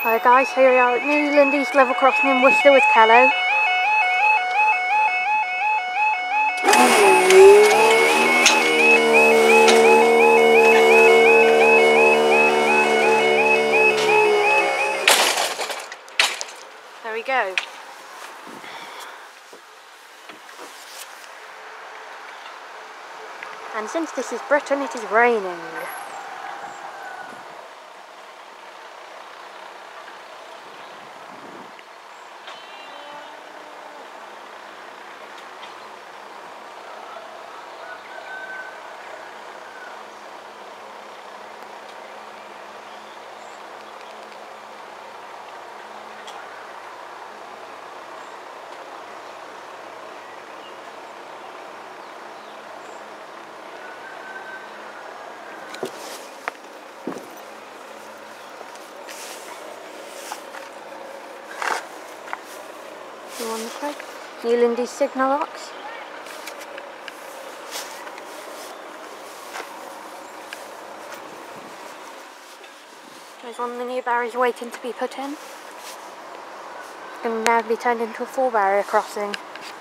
Hi guys, here we are at New Zealand East Level Crossing in Worcester with Callow. There we go. And since this is Britain, it is raining. You on this way? New Zealand East signal locks. There's one of the new barriers waiting to be put in. It's going to now be turned into a 4-barrier crossing.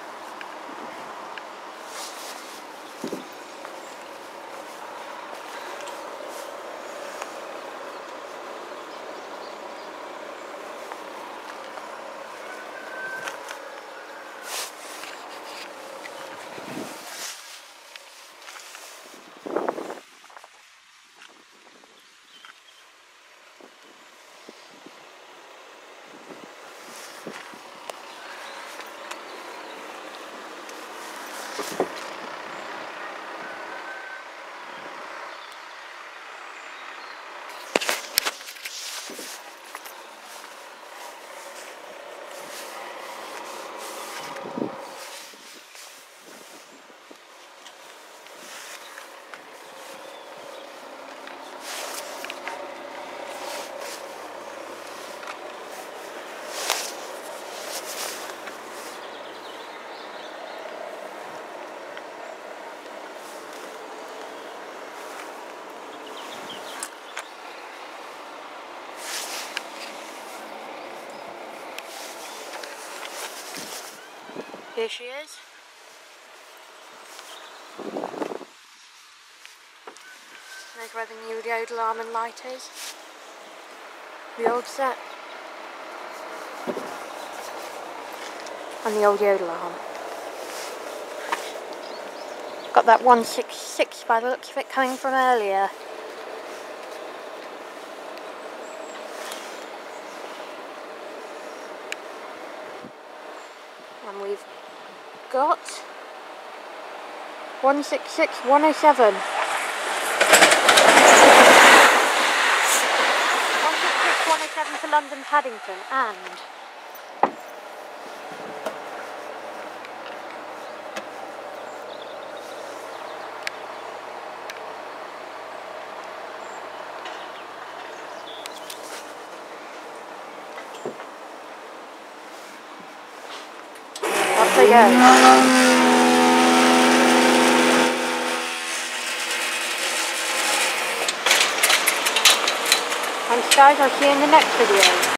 Here she is. There's where the new diode alarm and light is. The old set. And the old diode alarm. Got that 166 by the looks of it coming from earlier. And we've got 166, 107. 166, 107 for London Paddington, and off they go. Thanks guys, I'll see you in the next video.